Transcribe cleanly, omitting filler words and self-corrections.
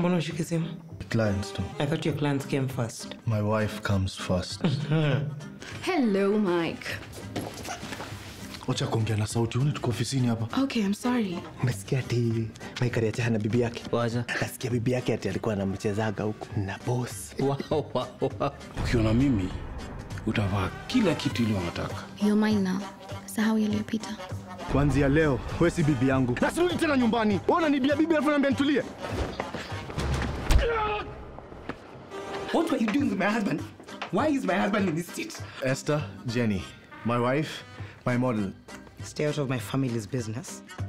Mbona ushike simu? Clients too. I thought your clients came first. My wife comes first. Hello, Mike. Wacha kuongea na sauti, tuko ofisini hapa. Okay, I'm sorry. Umesikia ati Mike aliacha na bibi yake? Wacha. Nasikia bibi yake ati alikuwa anamchezaga huko na boss. Wow. Ukiona mimi utavaa kila kitu ile unataka. You're mine now. Sahau yaliyopita. Kuanzia leo, wewe si bibi yangu. Na sirudi tena nyumbani. Wewe unanibia bibi alafu unaniambia nitulie. What were you doing with my husband? Why is my husband in this state? Esther, Jenny, my wife, my model. Stay out of my family's business.